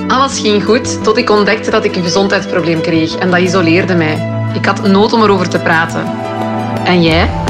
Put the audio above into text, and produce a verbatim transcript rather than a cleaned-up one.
Alles ging goed tot ik ontdekte dat ik een gezondheidsprobleem kreeg en dat isoleerde mij. Ik had nood om erover te praten. En jij?